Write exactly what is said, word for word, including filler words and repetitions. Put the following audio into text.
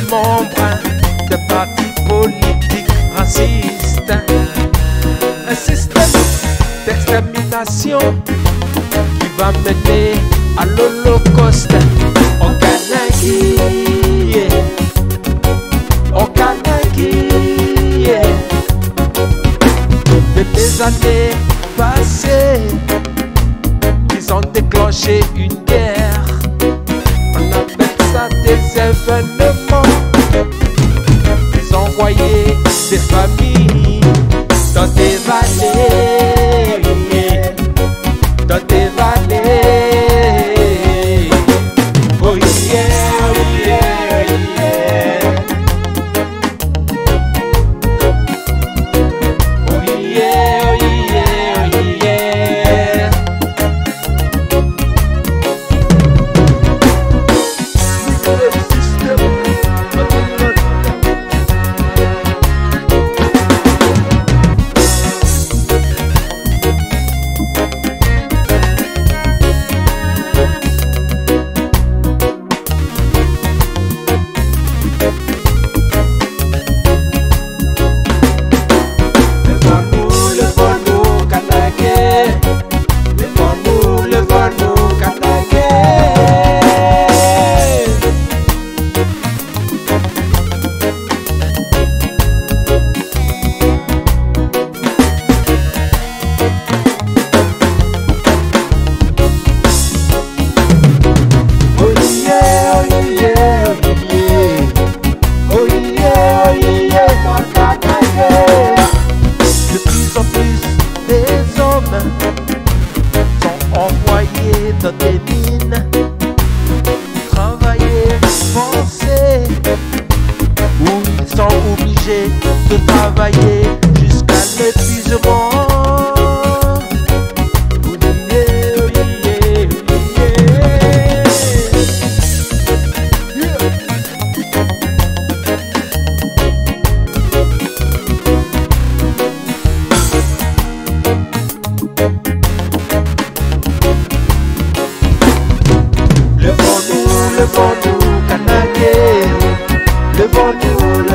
membres de partis politiques racistes. Un système d'extermination qui va mener à l'Holocauste. Au Kanaki, au Kanaki. De des années passées, ils ont déclenché une guerre. On appelle ça des événements. Ils ont envoyé des familles dans des vallées, dans des vallées. Oh yeah, oh yeah, oh yeah. Oh yeah, oh yeah, oh yeah. Dans des mines, travailler forcé, où ils sont obligés de travailler jusqu'à l'épuisement. Levons-nous, Kanake, levons-nous.